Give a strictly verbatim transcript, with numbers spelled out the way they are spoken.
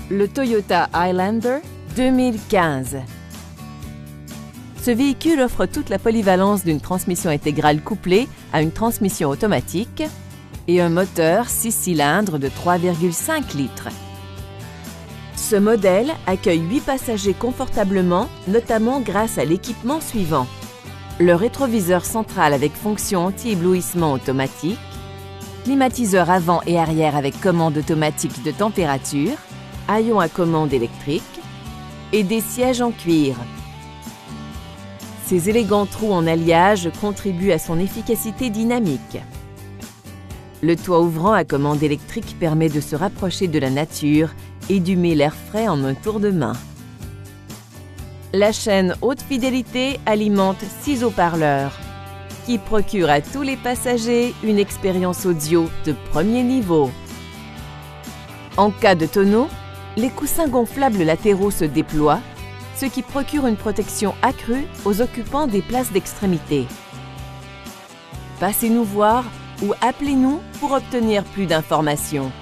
le Toyota Highlander deux mille quinze. Ce véhicule offre toute la polyvalence d'une transmission intégrale couplée à une transmission automatique et un moteur six cylindres de trois virgule cinq litres. Ce modèle accueille huit passagers confortablement, notamment grâce à l'équipement suivant: le rétroviseur central avec fonction anti-éblouissement automatique, climatiseur avant et arrière avec commande automatique de température, haillons à commande électrique et des sièges en cuir. Ces élégants trous en alliage contribuent à son efficacité dynamique. Le toit ouvrant à commande électrique permet de se rapprocher de la nature et d'humer l'air frais en un tour de main. La chaîne haute fidélité alimente six haut-parleurs qui procurent à tous les passagers une expérience audio de premier niveau. En cas de tonneau, les coussins gonflables latéraux se déploient, ce qui procure une protection accrue aux occupants des places d'extrémité. Passez nous voir ou appelez-nous pour obtenir plus d'informations.